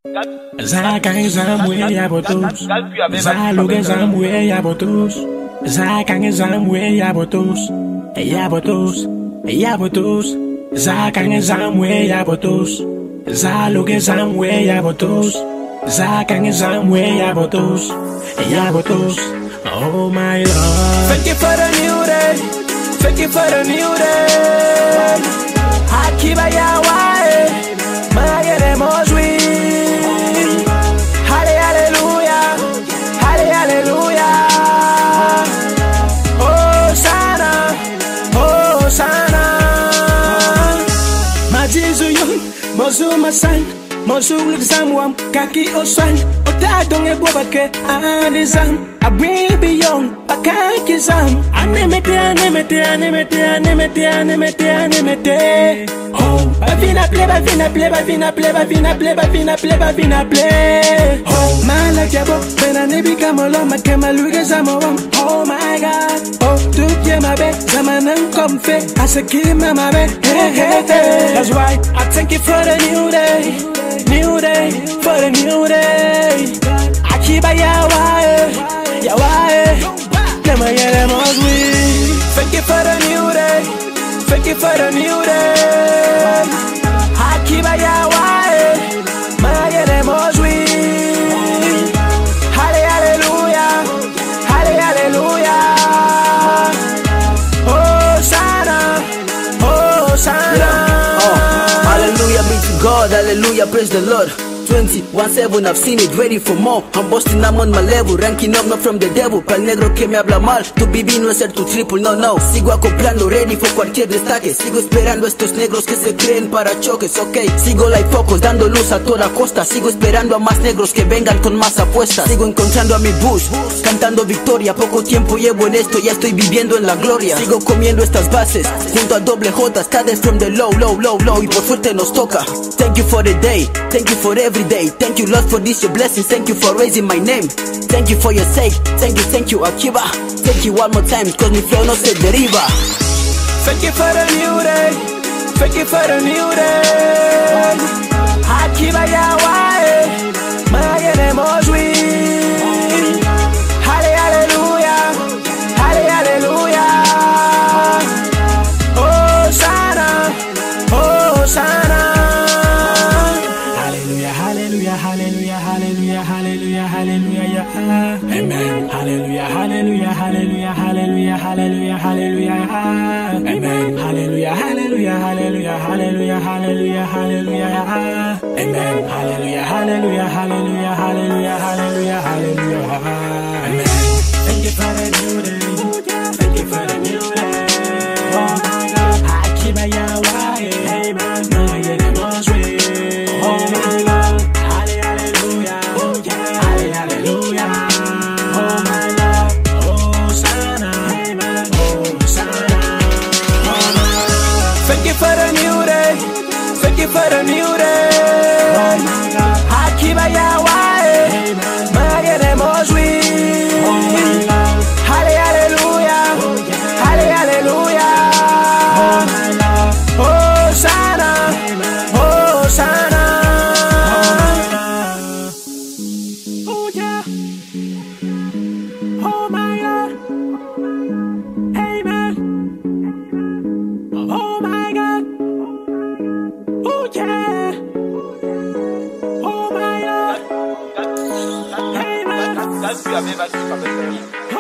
Zakange zamwe ya botos, zaluge zamwe ya botos, zakange zamwe ya botos, ya botos, ya botos, zakange zamwe ya botos, zaluge zamwe ya botos, zakange zamwe ya botos, ya botos. Oh my Lord, thank you for the new day, thank you for the new day. Akiba Yahweh, Mayere Mojwi. Mozuma san, mozulu zamwam, kaki oswan, otadong ebobake, anizam, abribi yong, akaki zam, anemete, anemete, anemete, anemete, anemete, anemete. Oh, bavina ple, bavina ple, bavina ple, bavina ple, bavina ple, bavina ple. Oh, malajabo, benanebi kamolo, makemaluge zamwam. Oh my God, oh, tukie mabe, zamanan komfe, asakima mabe, hey, hey, hey. That's why I thank you for the new day, for the new day. Akiba Yahweh, Yahweh, nema yele mozwi. Thank you for the new day, thank you for the new day. Akiba Yahweh, ma yele mozwi. Hallelujah, hallelujah. Hosanna, Hosanna. Hallelujah be to God, hallelujah, praise the Lord. 21/7, I've seen it, ready for more. I'm busting, I'm on my level, ranking up, not from the devil. Pal negro que me habla mal, tu BB no es ser tu triple, no. Sigo acoplando, ready for cualquier destaque. Sigo esperando a estos negros que se creen para choques, ok. Sigo like focos, dando luz a toda costa. Sigo esperando a más negros que vengan con más apuestas. Sigo encontrando a mi Bush, cantando victoria. Poco tiempo llevo en esto, ya estoy viviendo en la gloria. Sigo comiendo estas bases, junto a doble J. Started from the low, y por suerte nos toca. Thank you for the day, thank you for every day. Thank you Lord for this, your blessings. Thank you for raising my name. Thank you for your sake. Thank you Akiba. Thank you one more time, cause mi flow no se deriva. Thank you for the new day, thank you for the new day. Akiba Yahweh, Mayere Mojwi. Hallelujah, hallelujah. Hosanna, Hosanna. Hallelujah, hallelujah, hallelujah, hallelujah, amen. Hallelujah, hallelujah, hallelujah, hallelujah, hallelujah, hallelujah, amen. Hallelujah, hallelujah, hallelujah, hallelujah, hallelujah, hallelujah, amen. Hallelujah, hallelujah, hallelujah, hallelujah, hallelujah, hallelujah, amen. Thank you for the new day, thank you for the new day. Oh my God, Akiba Yahweh, amen. Mayere Mojwi. Oh my God. For the new day, thank you for the new day. Akiba Yahweh, Mayere Mojwi. Hallelujah, hallelujah. Hosanna, Hosanna. Oh yeah, oh my God, amen. Oh my God. Oh yeah. Oh my God. Hey man.